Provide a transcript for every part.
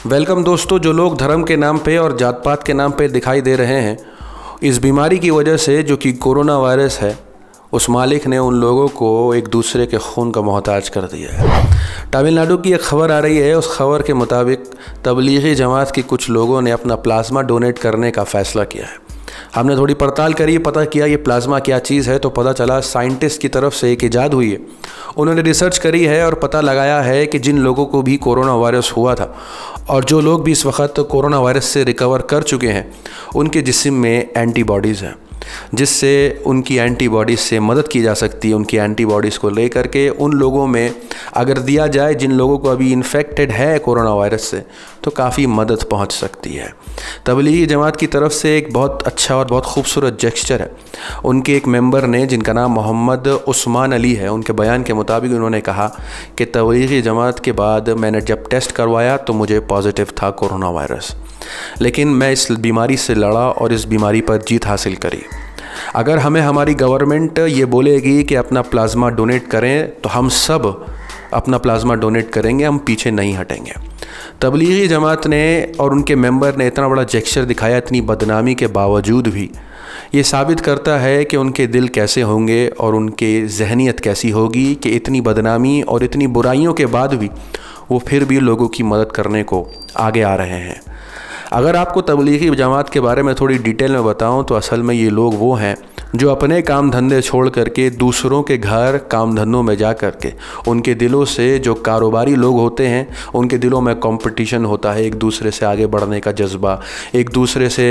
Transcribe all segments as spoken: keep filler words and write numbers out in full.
Welcome दोस्तों, जो लोग धर्म के नाम पे और जात पात के नाम पे दिखाई दे रहे हैं, इस बीमारी की वजह से जो कि कोरोना वायरस है, उस मालिक ने उन लोगों को एक दूसरे के खून का मोहताज कर दिया है। तमिलनाडु की एक खबर आ रही है। उस खबर के मुताबिक तबलीगी जमात के कुछ लोगों ने अपना प्लाज्मा डोनेट करने का फ़ैसला किया है। हमने थोड़ी पड़ताल करी, पता किया ये प्लाज्मा क्या चीज़ है, तो पता चला साइंटिस्ट की तरफ से एक ईजाद हुई है। उन्होंने रिसर्च करी है और पता लगाया है कि जिन लोगों को भी कोरोना वायरस हुआ था और जो लोग भी इस वक्त कोरोना वायरस से रिकवर कर चुके हैं, उनके जिस्म में एंटीबॉडीज़ हैं, जिससे उनकी एंटीबॉडीज़ से मदद की जा सकती है। उनकी एंटीबॉडीज़ को ले करके उन लोगों में अगर दिया जाए जिन लोगों को अभी इन्फेक्टेड है कोरोना वायरस से, तो काफ़ी मदद पहुंच सकती है। तबलीगी जमात की तरफ से एक बहुत अच्छा और बहुत खूबसूरत जेस्चर है। उनके एक मेंबर ने, जिनका नाम मोहम्मद उस्मान अली है, उनके बयान के मुताबिक उन्होंने कहा कि तबलीगी जमात के बाद मैंने जब टेस्ट करवाया तो मुझे पॉजिटिव था कोरोना वायरस, लेकिन मैं इस बीमारी से लड़ा और इस बीमारी पर जीत हासिल करी। अगर हमें हमारी गवर्नमेंट ये बोलेगी कि अपना प्लाज्मा डोनेट करें, तो हम सब अपना प्लाज्मा डोनेट करेंगे, हम पीछे नहीं हटेंगे। तबलीगी जमात ने और उनके मेंबर ने इतना बड़ा जेस्चर दिखाया, इतनी बदनामी के बावजूद भी। ये साबित करता है कि उनके दिल कैसे होंगे और उनके जहनीत कैसी होगी कि इतनी बदनामी और इतनी बुराइयों के बाद भी वो फिर भी लोगों की मदद करने को आगे आ रहे हैं। अगर आपको तबलीगी जमात के बारे में थोड़ी डिटेल में बताऊं, तो असल में ये लोग वो हैं जो अपने काम धंधे छोड़ करके दूसरों के घर काम धंधों में जा कर के उनके दिलों से, जो कारोबारी लोग होते हैं, उनके दिलों में कंपटीशन होता है, एक दूसरे से आगे बढ़ने का जज्बा, एक दूसरे से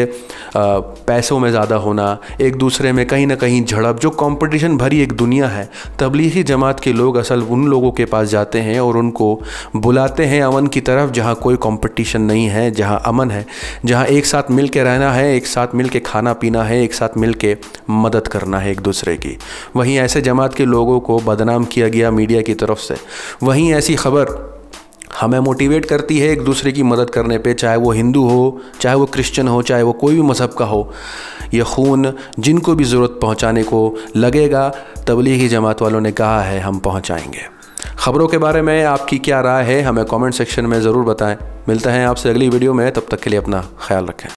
पैसों में ज़्यादा होना, एक दूसरे में कहीं ना कहीं झड़प, जो कंपटीशन भरी एक दुनिया है। तबलीगी जमात के लोग असल उन लोगों के पास जाते हैं और उनको बुलाते हैं अमन की तरफ, जहाँ कोई कंपटीशन नहीं है, जहाँ अमन है, जहाँ एक साथ मिल के रहना है, एक साथ मिल के खाना पीना है, एक साथ मिल के मदद करना है एक दूसरे की। वहीं ऐसे जमात के लोगों को बदनाम किया गया मीडिया की तरफ से। वहीं ऐसी खबर हमें मोटिवेट करती है एक दूसरे की मदद करने पे, चाहे वो हिंदू हो, चाहे वो क्रिश्चियन हो, चाहे वो कोई भी मज़हब का हो। ये खून जिनको भी ज़रूरत पहुंचाने को लगेगा, तबलीगी जमात वालों ने कहा है, हम पहुंचाएंगे। ख़बरों के बारे में आपकी क्या राय है, हमें कमेंट सेक्शन में ज़रूर बताएं। मिलते हैं आपसे अगली वीडियो में, तब तक के लिए अपना ख्याल रखें।